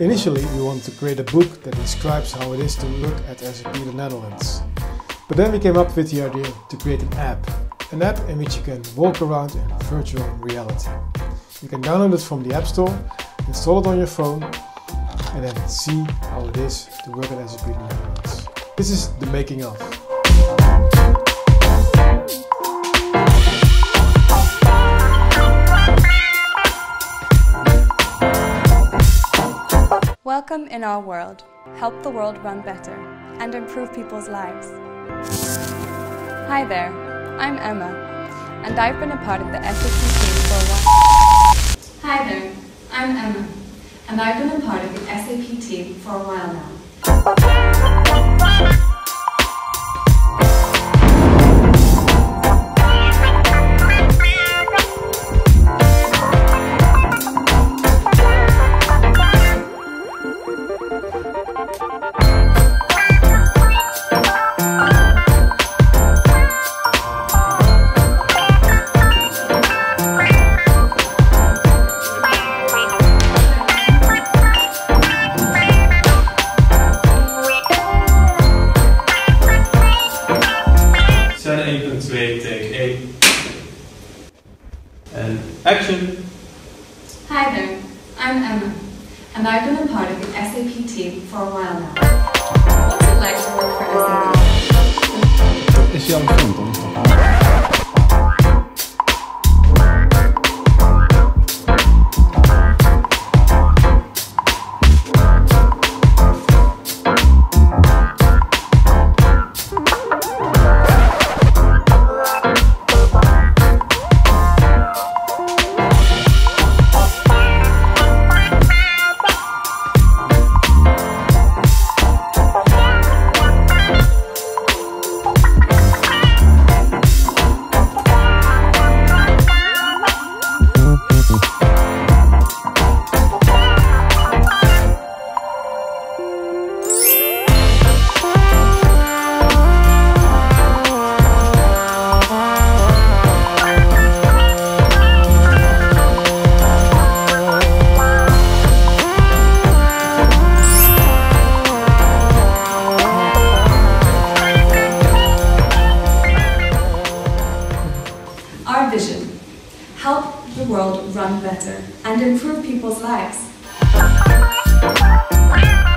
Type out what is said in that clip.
Initially, we wanted to create a book that describes how it is to work at SAP the Netherlands. But then we came up with the idea to create an app in which you can walk around in virtual reality. You can download it from the App Store, install it on your phone, and then see how it is to work at SAP the Netherlands. This is the making of. Welcome in our world. Help the world run better and improve people's lives. Hi there, I'm Emma, and I've been a part of the SAP team for a while. Hi there, I'm Emma, and I've been a part of the SAP team for a while now. And action! Hi there, I'm Emma, and I've been a part of the SAP team for a while now. What's it like to work for SAP? Is jouw vriend dan? Our vision: help the world run better and improve people's lives.